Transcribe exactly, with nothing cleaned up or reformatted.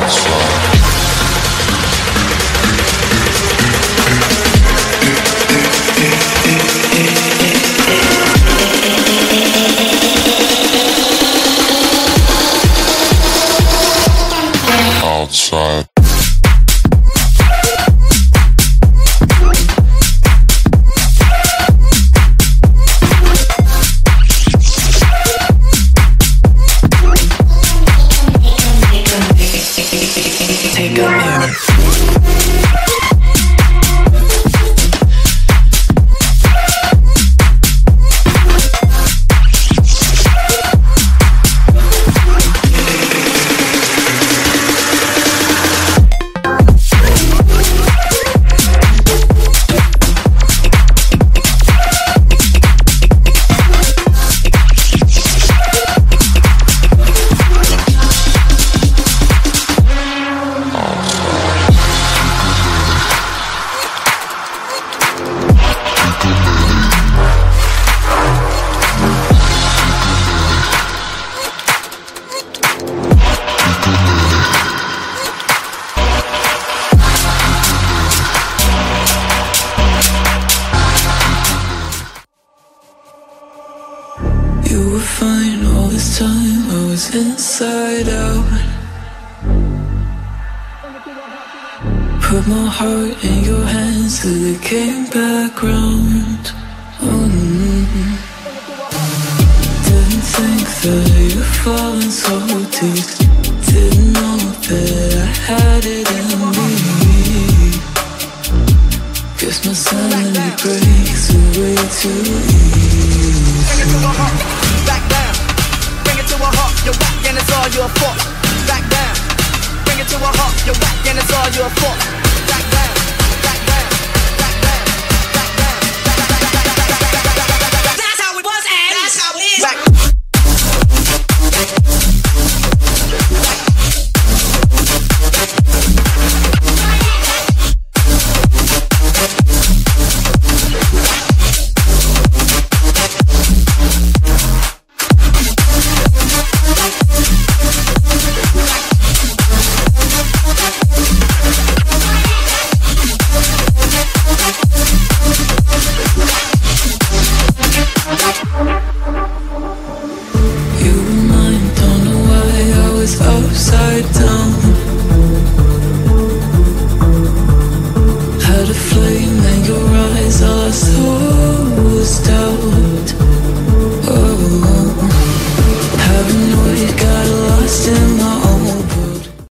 Outside. You were fine all this time, I was inside out. Put my heart in your hands till it came back round. Mm-hmm. Didn't think that you'd fallen so deep. Didn't know that I had it in me. Guess my sanity breaks away too easy. Bring it to a heart, back down. Bring it to a heart, you're whack and it's all your fault. Back down. Bring it to a heart, you're whack and it's all your fault.